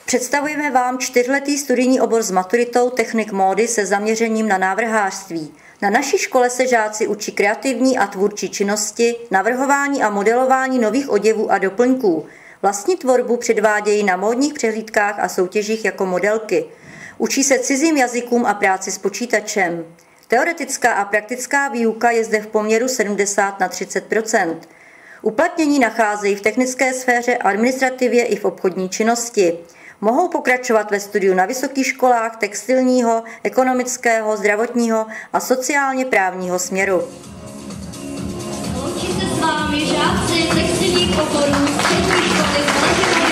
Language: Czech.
Představujeme vám 4letý studijní obor s maturitou technik módy se zaměřením na návrhářství. Na naší škole se žáci učí kreativní a tvůrčí činnosti, navrhování a modelování nových oděvů a doplňků. Vlastní tvorbu předvádějí na módních přehlídkách a soutěžích jako modelky. Učí se cizím jazykům a práci s počítačem. Teoretická a praktická výuka je zde v poměru 70/30 %. Uplatnění nacházejí v technické sféře, administrativě i v obchodní činnosti. Mohou pokračovat ve studiu na vysokých školách textilního, ekonomického, zdravotního a sociálně právního směru. Loučí se s vámi žáci textilních oborů střední školy